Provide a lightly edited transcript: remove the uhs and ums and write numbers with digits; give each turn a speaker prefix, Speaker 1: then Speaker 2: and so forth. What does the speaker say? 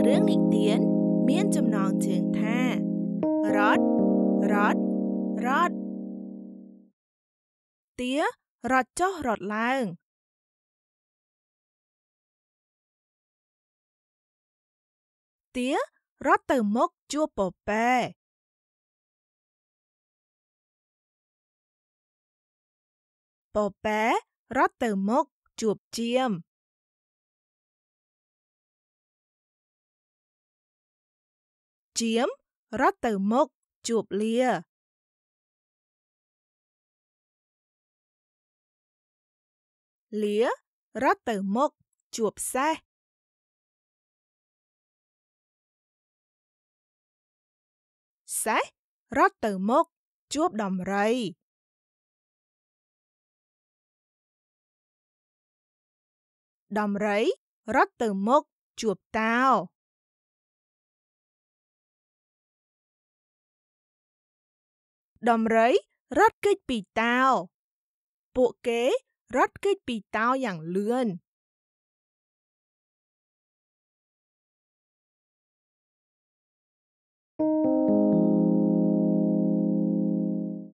Speaker 1: រឿងនិទានមានចំណងជើងថារត់ទារត់ចុះរត់ឡើងទារត់ទៅមុខជួបពពែពពែរត់ទៅមុខជួបជាមជាមរត់ទៅមុខជួបលាលារត់ទៅមុខជួបសេះសេះរត់ទៅមុខជួបដំរីដំរីរត់ទៅមុខជួបតោដំរីរត់គេចពីតោពួកគេរត់គេចពីតោយ៉ាងលឿន